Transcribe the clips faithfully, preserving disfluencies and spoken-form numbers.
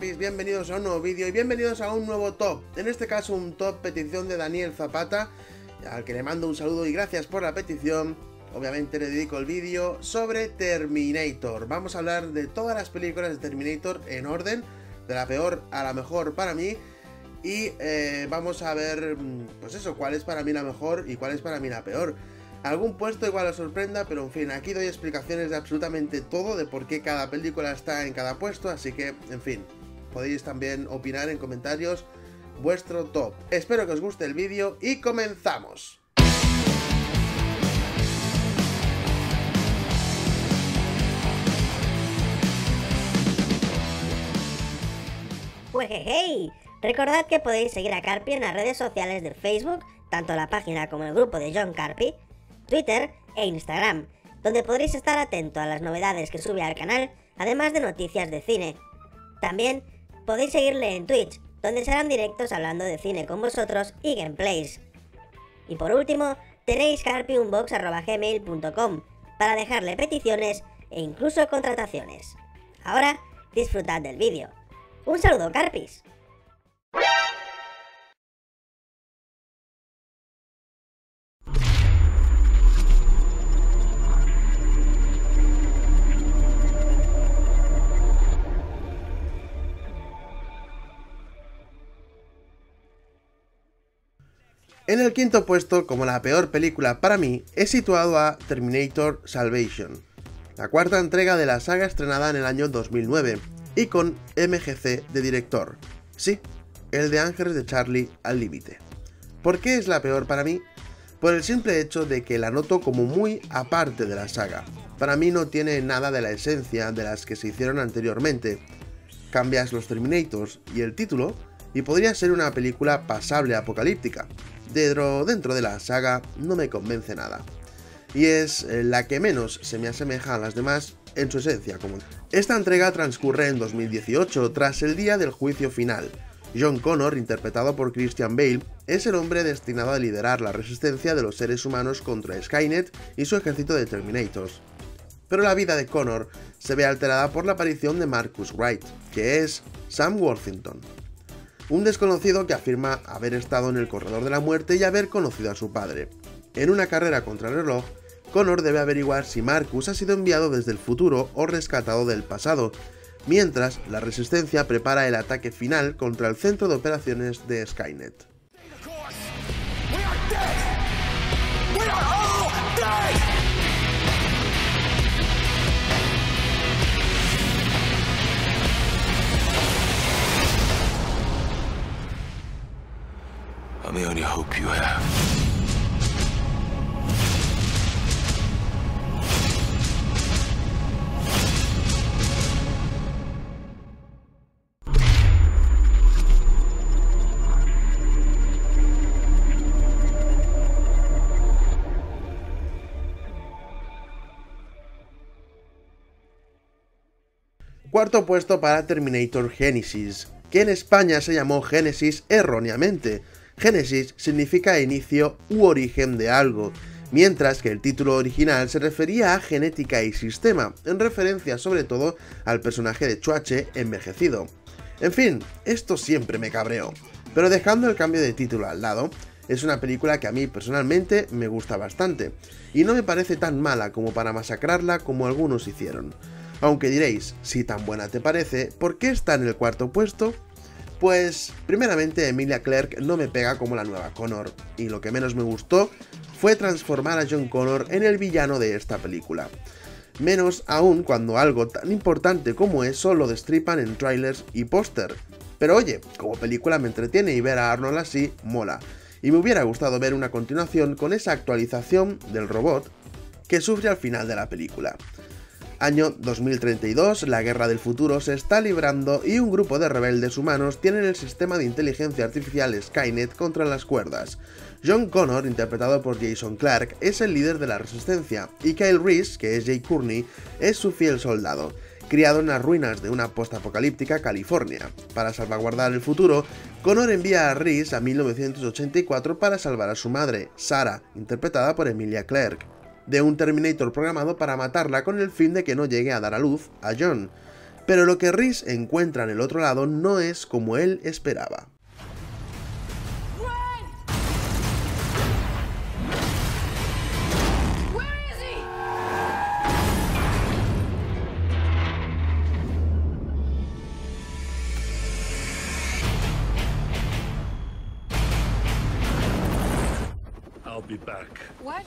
Carpis, bienvenidos a un nuevo vídeo y bienvenidos a un nuevo top. En este caso un top petición de Daniel Zapata, al que le mando un saludo y gracias por la petición. Obviamente le dedico el vídeo sobre Terminator. Vamos a hablar de todas las películas de Terminator en orden, de la peor a la mejor para mí. Y eh, vamos a ver, pues eso, cuál es para mí la mejor y cuál es para mí la peor. Algún puesto igual os sorprenda, pero en fin, aquí doy explicaciones de absolutamente todo, de por qué cada película está en cada puesto, así que, en fin, podéis también opinar en comentarios vuestro top. Espero que os guste el vídeo y comenzamos. Pues hey, recordad que podéis seguir a Carpi en las redes sociales de Facebook, tanto la página como el grupo de John Carpi, Twitter e Instagram, donde podréis estar atento a las novedades que sube al canal, además de noticias de cine. También podéis seguirle en Twitch, donde serán directos hablando de cine con vosotros y gameplays. Y por último, tenéis carpi unbox arroba gmail punto com para dejarle peticiones e incluso contrataciones. Ahora, disfrutad del vídeo. ¡Un saludo, Carpis! En el quinto puesto, como la peor película para mí, he situado a Terminator Salvation, la cuarta entrega de la saga estrenada en el año dos mil nueve, y con M G C de director. Sí, el de Ángeles de Charlie al límite. ¿Por qué es la peor para mí? Por el simple hecho de que la noto como muy aparte de la saga. Para mí no tiene nada de la esencia de las que se hicieron anteriormente. Cambias los Terminators y el título, y podría ser una película pasable apocalíptica. Dentro, dentro de la saga no me convence nada. Y es la que menos se me asemeja a las demás en su esencia común. Esta entrega transcurre en dos mil dieciocho, tras el día del juicio final. John Connor, interpretado por Christian Bale, es el hombre destinado a liderar la resistencia de los seres humanos contra Skynet y su ejército de Terminators. Pero la vida de Connor se ve alterada por la aparición de Marcus Wright, que es Sam Worthington, un desconocido que afirma haber estado en el corredor de la muerte y haber conocido a su padre. En una carrera contra el reloj, Connor debe averiguar si Marcus ha sido enviado desde el futuro o rescatado del pasado, mientras la Resistencia prepara el ataque final contra el centro de operaciones de Skynet. I'm the only hope you have. Cuarto puesto para Terminator Genesis, que en España se llamó Génesis erróneamente. Génesis significa inicio u origen de algo, mientras que el título original se refería a genética y sistema, en referencia sobre todo al personaje de Chuache envejecido. En fin, esto siempre me cabreó, pero dejando el cambio de título al lado, es una película que a mí personalmente me gusta bastante, y no me parece tan mala como para masacrarla como algunos hicieron. Aunque diréis, si tan buena te parece, ¿por qué está en el cuarto puesto? Pues, primeramente, Emilia Clarke no me pega como la nueva Connor, y lo que menos me gustó fue transformar a John Connor en el villano de esta película. Menos aún cuando algo tan importante como eso lo destripan en trailers y póster. Pero oye, como película me entretiene y ver a Arnold así mola, y me hubiera gustado ver una continuación con esa actualización del robot que sufre al final de la película. Año dos mil treinta y dos, la guerra del futuro se está librando y un grupo de rebeldes humanos tienen el sistema de inteligencia artificial Skynet contra las cuerdas. John Connor, interpretado por Jason Clarke, es el líder de la resistencia, y Kyle Reese, que es Jay Courtney, es su fiel soldado, criado en las ruinas de una postapocalíptica California. Para salvaguardar el futuro, Connor envía a Reese a mil novecientos ochenta y cuatro para salvar a su madre, Sarah, interpretada por Emilia Clarke, de un Terminator programado para matarla con el fin de que no llegue a dar a luz a John. pero lo que Reese encuentra en el otro lado no es como él esperaba. I'll be back. What?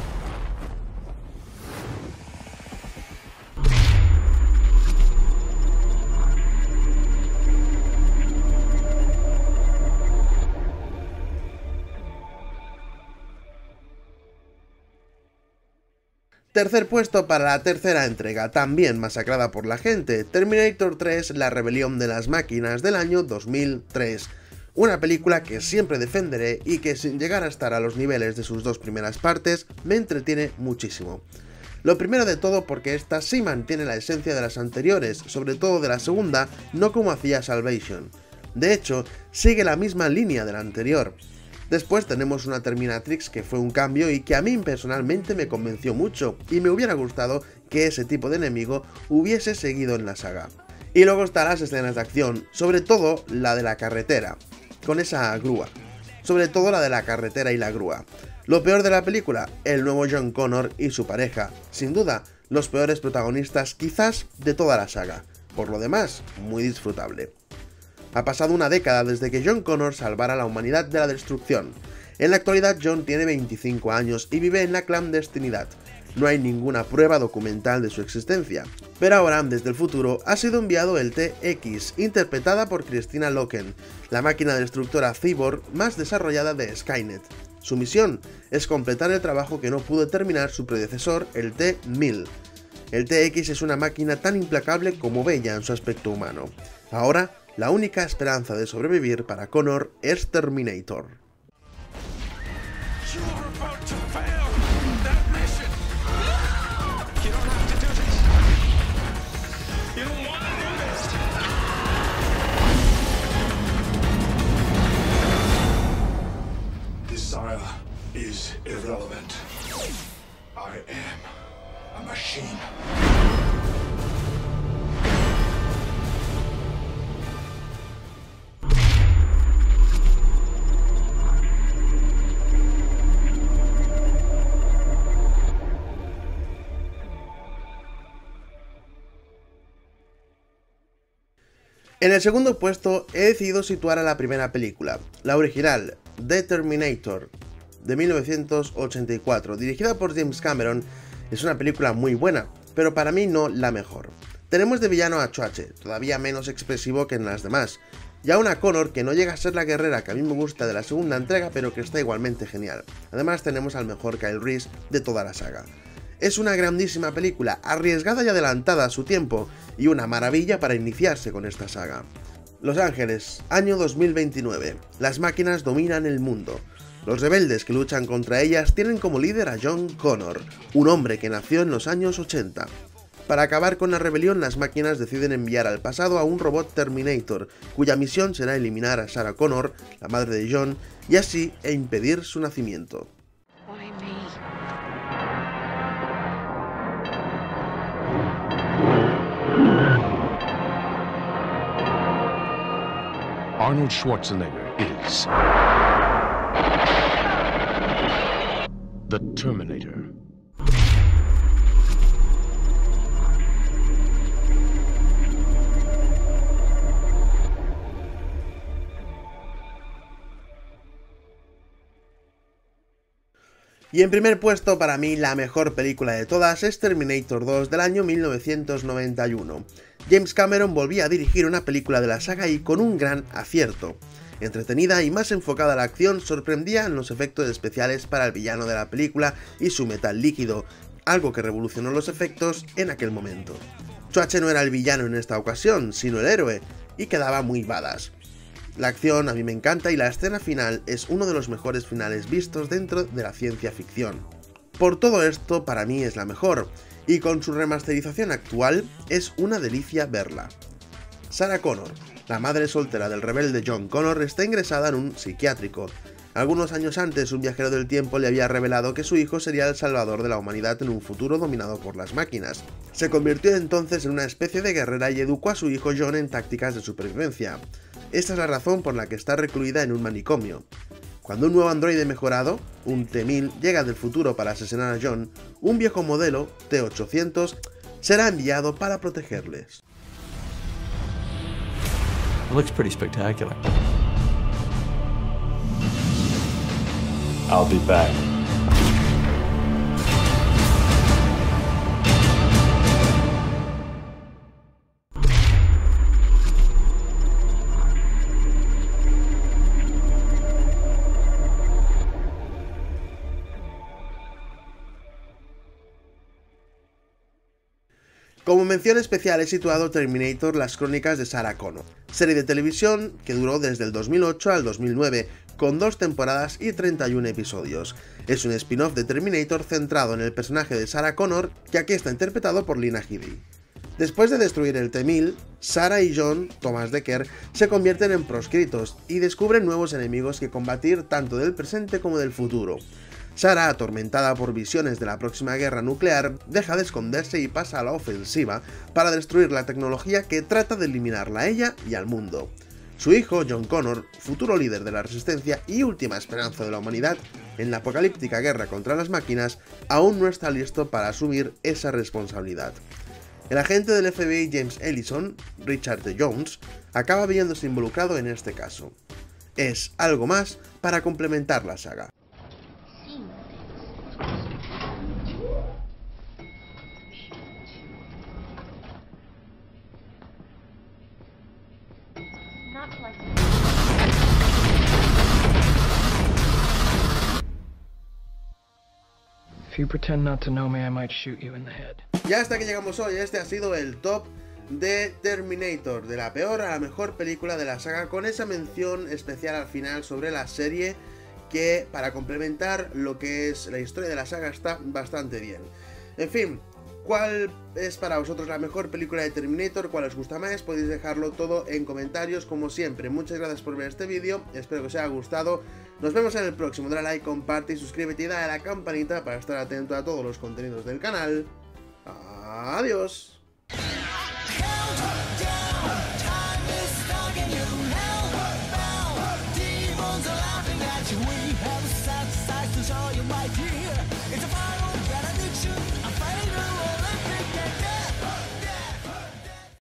Tercer puesto para la tercera entrega, también masacrada por la gente, Terminator tres, La rebelión de las máquinas, del año dos mil tres. Una película que siempre defenderé y que, sin llegar a estar a los niveles de sus dos primeras partes, me entretiene muchísimo. Lo primero de todo porque esta sí mantiene la esencia de las anteriores, sobre todo de la segunda, no como hacía Salvation. De hecho, sigue la misma línea de la anterior. Después tenemos una Terminatrix que fue un cambio y que a mí personalmente me convenció mucho, y me hubiera gustado que ese tipo de enemigo hubiese seguido en la saga. Y luego están las escenas de acción, sobre todo la de la carretera, con esa grúa. Sobre todo la de la carretera y la grúa. Lo peor de la película, el nuevo John Connor y su pareja. Sin duda, los peores protagonistas quizás de toda la saga. Por lo demás, muy disfrutable. Ha pasado una década desde que John Connor salvara a la humanidad de la destrucción. En la actualidad John tiene veinticinco años y vive en la clandestinidad. No hay ninguna prueba documental de su existencia. Pero ahora, desde el futuro, ha sido enviado el T X, interpretada por Christina Loken, la máquina destructora cyborg más desarrollada de Skynet. Su misión es completar el trabajo que no pudo terminar su predecesor, el T mil. El T X es una máquina tan implacable como bella en su aspecto humano. Ahora, la única esperanza de sobrevivir para Connor es Terminator. Desire is irrelevant. I am a machine. En el segundo puesto he decidido situar a la primera película, la original, The Terminator, de mil novecientos ochenta y cuatro, dirigida por James Cameron. Es una película muy buena, pero para mí no la mejor. Tenemos de villano a Choache, todavía menos expresivo que en las demás, y a una Connor que no llega a ser la guerrera que a mí me gusta de la segunda entrega, pero que está igualmente genial. Además tenemos al mejor Kyle Reese de toda la saga. Es una grandísima película, arriesgada y adelantada a su tiempo, y una maravilla para iniciarse con esta saga. Los Ángeles, año dos mil veintinueve. Las máquinas dominan el mundo. Los rebeldes que luchan contra ellas tienen como líder a John Connor, un hombre que nació en los años ochenta. Para acabar con la rebelión, las máquinas deciden enviar al pasado a un robot Terminator, cuya misión será eliminar a Sarah Connor, la madre de John, y así e impedir su nacimiento. Why me? Arnold Schwarzenegger is the Terminator. Y en primer puesto, para mí, la mejor película de todas es Terminator dos del año mil novecientos noventa y uno. James Cameron volvía a dirigir una película de la saga y con un gran acierto. Entretenida y más enfocada a la acción, sorprendía en los efectos especiales para el villano de la película y su metal líquido, algo que revolucionó los efectos en aquel momento. Choache no era el villano en esta ocasión, sino el héroe, y quedaba muy badass. La acción a mí me encanta y la escena final es uno de los mejores finales vistos dentro de la ciencia ficción. Por todo esto, para mí es la mejor, y con su remasterización actual es una delicia verla. Sarah Connor, la madre soltera del rebelde John Connor, está ingresada en un psiquiátrico. Algunos años antes, un viajero del tiempo le había revelado que su hijo sería el salvador de la humanidad en un futuro dominado por las máquinas. Se convirtió entonces en una especie de guerrera y educó a su hijo John en tácticas de supervivencia. Esta es la razón por la que está recluida en un manicomio. Cuando un nuevo androide mejorado, un T mil, llega del futuro para asesinar a John, un viejo modelo, T ochocientos, será enviado para protegerles. It looks pretty spectacular. I'll be back. Como mención especial he situado Terminator: Las Crónicas de Sarah Connor, serie de televisión que duró desde el dos mil ocho al dos mil nueve, con dos temporadas y treinta y un episodios. Es un spin-off de Terminator centrado en el personaje de Sarah Connor, que aquí está interpretado por Lina Headey. Después de destruir el T mil, Sarah y John, Thomas Dekker, se convierten en proscritos y descubren nuevos enemigos que combatir tanto del presente como del futuro. Sarah, atormentada por visiones de la próxima guerra nuclear, deja de esconderse y pasa a la ofensiva para destruir la tecnología que trata de eliminarla a ella y al mundo. Su hijo, John Connor, futuro líder de la Resistencia y última esperanza de la humanidad en la apocalíptica guerra contra las máquinas, aún no está listo para asumir esa responsabilidad. El agente del F B I James Ellison, Richard T. Jones, acaba viéndose involucrado en este caso. Es algo más para complementar la saga. If you pretend not to know me, I might shoot you in the head. Y hasta que llegamos hoy, este ha sido el top de Terminator, de la peor a la mejor película de la saga, con esa mención especial al final sobre la serie que, para complementar lo que es la historia de la saga, está bastante bien. En fin, ¿cuál es para vosotros la mejor película de Terminator? ¿Cuál os gusta más? Podéis dejarlo todo en comentarios, como siempre. Muchas gracias por ver este vídeo, espero que os haya gustado. Nos vemos en el próximo, dale like, comparte y suscríbete y dale a la campanita para estar atento a todos los contenidos del canal. Adiós.